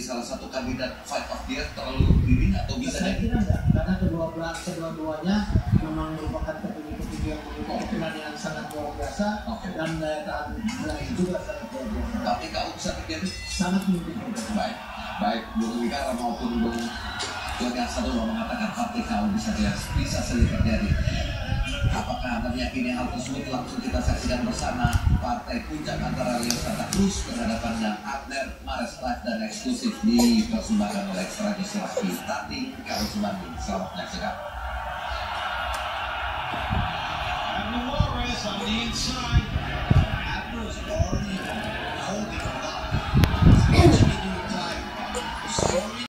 salah satu kandidat fight of the year terlalu dini atau bisa saya jadi? kira enggak, karena kedua-duanya memang merupakan petinju-petinju yang memiliki kekuatan yang sangat luar biasa dan daya tahan tubuhnya juga sangat luar biasa. Tapi kau bisa terjadi? Sangat mungkin. Baik, baik Bung Wikara maupun Bung Yogyakarta mengatakan partai kau bisa saja terjadi. Apakah Anda meyakini hal tersebut? Langsung kita saksikan bersama partai puncak antara Leo Santa Cruz berhadapan dengan Abner Mares live dan eksklusif dipersembahkan oleh Extradius Laki Tati Kau Bandung. Selamat menyaksikan. Mares on the inside. Abner's already holding a lot.